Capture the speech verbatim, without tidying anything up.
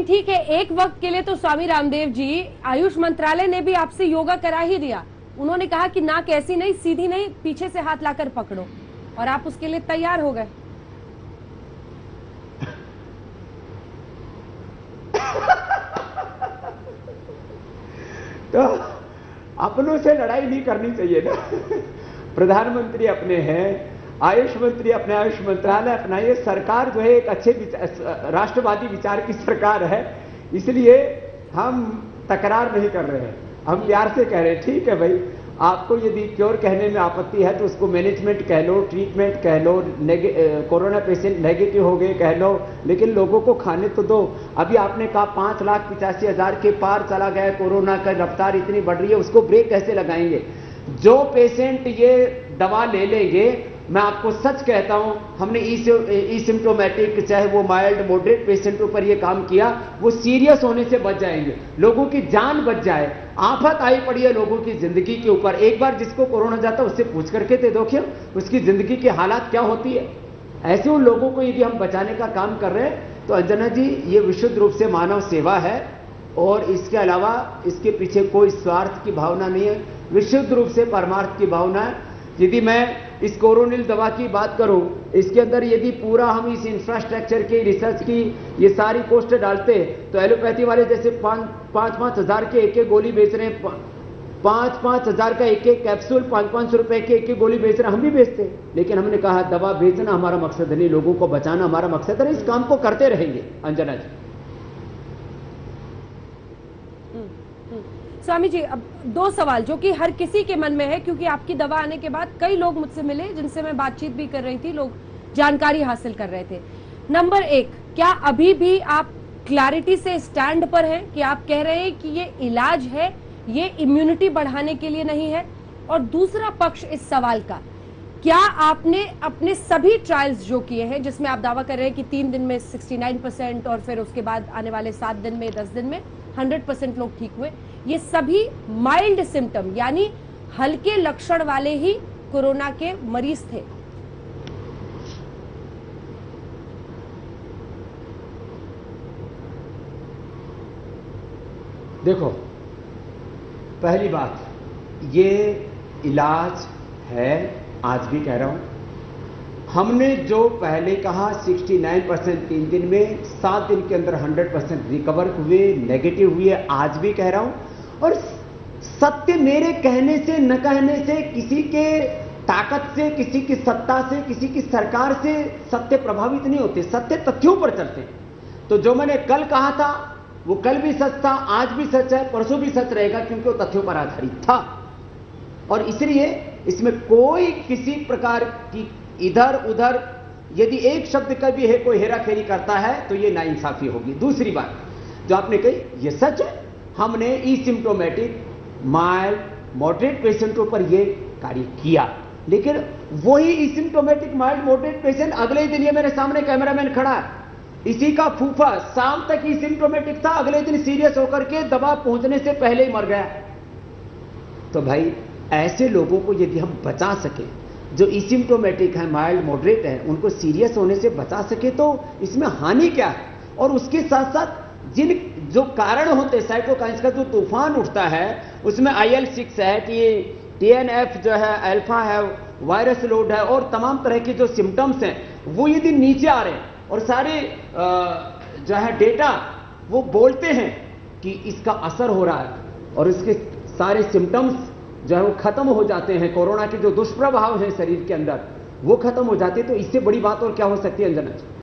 ठीक है, एक वक्त के लिए तो स्वामी रामदेव जी, आयुष मंत्रालय ने भी आपसे योगा करा ही दिया। उन्होंने कहा कि नाक ऐसी नहीं, सीधी नहीं, पीछे से हाथ लाकर पकड़ो, और आप उसके लिए तैयार हो गए। तो अपनों से लड़ाई नहीं करनी चाहिए ना। प्रधानमंत्री अपने हैं, आयुष मंत्री अपने, आयुष मंत्रालय अपना, ये सरकार जो है एक अच्छे राष्ट्रवादी विचार की सरकार है, इसलिए हम तकरार नहीं कर रहे हैं, हम प्यार से कह रहे हैं ठीक है भाई, आपको यदि क्योर कहने में आपत्ति है तो उसको मैनेजमेंट कह लो, ट्रीटमेंट कह लो, कोरोना पेशेंट नेगेटिव हो गए कह लो, लेकिन लोगों को खाने तो दो। अभी आपने कहा पांच लाख पिचासी हजार के पार चला गया, कोरोना का रफ्तार इतनी बढ़ रही है, उसको ब्रेक कैसे लगाएंगे? जो पेशेंट ये दवा ले लेंगे, मैं आपको सच कहता हूं, हमने एसिम्प्टोमेटिक चाहे वो माइल्ड मॉडरेट पेशेंटों पर ये काम किया, वो सीरियस होने से बच जाएंगे, लोगों की जान बच जाए। आफत आई पड़ी है लोगों की जिंदगी के ऊपर, एक बार जिसको कोरोना जाता है उससे पूछ करके दे दो क्या उसकी जिंदगी की हालात क्या होती है। ऐसे उन लोगों को यदि हम बचाने का काम कर रहे हैं तो अंजना जी ये विशुद्ध रूप से मानव सेवा है, और इसके अलावा इसके पीछे कोई स्वार्थ की भावना नहीं है, विशुद्ध रूप से परमार्थ की भावना है। यदि मैं इस कोरोनिल दवा की बात करूं, इसके अंदर यदि पूरा हम इस इंफ्रास्ट्रक्चर की, रिसर्च की ये सारी कॉस्ट डालते तो एलोपैथी वाले जैसे पांच पांच पांच हजार के एक एक गोली बेच रहे हैं, पांच पांच हजार का एक एक कैप्सूल, पांच पांच सौ रुपए के एक एक गोली बेच रहे हैं, हम भी बेचते। लेकिन हमने कहा दवा बेचना हमारा मकसद नहीं, लोगों को बचाना हमारा मकसद है, इस काम को करते रहेंगे। अंजना जी। स्वामी जी, अब दो सवाल जो कि हर किसी के मन में है, क्योंकि आपकी दवा आने के बाद कई लोग मुझसे मिले जिनसे मैं बातचीत भी कर रही थी, लोग जानकारी हासिल कर रहे थे। नंबर एक, क्या अभी भी आप क्लैरिटी से स्टैंड पर हैं कि आप कह रहे हैं कि ये इलाज है, ये इम्यूनिटी बढ़ाने के लिए नहीं है? और दूसरा पक्ष इस सवाल का, क्या आपने अपने सभी ट्रायल्स जो किए हैं, जिसमें आप दावा कर रहे हैं कि तीन दिन में उनहत्तर परसेंट और फिर उसके बाद आने वाले सात दिन में, दस दिन में सौ परसेंट लोग ठीक हुए, ये सभी माइल्ड सिम्टम यानी हल्के लक्षण वाले ही कोरोना के मरीज थे? देखो, पहली बात, ये इलाज है, आज भी कह रहा हूं, हमने जो पहले कहा उनहत्तर परसेंट तीन दिन में, सात दिन के अंदर सौ परसेंट रिकवर हुए, नेगेटिव हुए, आज भी कह रहा हूं। और सत्य मेरे कहने से न कहने से, किसी के ताकत से, किसी की सत्ता से, किसी की सरकार से सत्य प्रभावित नहीं होते, सत्य तथ्यों पर चलते हैं। तो जो मैंने कल कहा था वो कल भी सच था, आज भी सच है, परसों भी सच रहेगा, क्योंकि वो तथ्यों पर आधारित था। और इसलिए इसमें कोई किसी प्रकार की इधर उधर, यदि एक शब्द का भी है कोई हेराफेरी करता है तो ये नाइंसाफी होगी। दूसरी बात जो आपने कही ये सच है, हमने एसिम्प्टोमेटिक माइल्ड मॉडरेट पेशेंटों पर ये कार्य किया, लेकिन वही एसिम्प्टोमेटिक माइल्ड मॉडरेट पेशेंट अगले दिन, ये मेरे सामने कैमरामैन खड़ा है, इसी का फूफा शाम तक एसिम्प्टोमेटिक था, अगले दिन सीरियस होकर के दवा पहुंचने से पहले ही मर गया। तो भाई ऐसे लोगों को यदि हम बचा सके, जो एसिम्प्टोमेटिक है, माइल्ड मॉडरेट है, उनको सीरियस होने से बचा सके, तो इसमें हानि क्या है? और उसके साथ साथ जिन जो कारण होते, साइटोकाइन्स का जो तूफान उठता है, उसमें आई एल सिक्स है, टी एन एफ जो है, अल्फा है, वायरस लोड है, और तमाम तरह के जो सिम्टम्स हैं वो यदि नीचे आ रहे हैं, और सारे जो है डेटा वो बोलते हैं कि इसका असर हो रहा है, और इसके सारे सिम्टम्स जो है वो खत्म हो जाते हैं, कोरोना के जो दुष्प्रभाव हैं शरीर के अंदर वो खत्म हो जाते हैं, तो इससे बड़ी बात और क्या हो सकती है अंजना?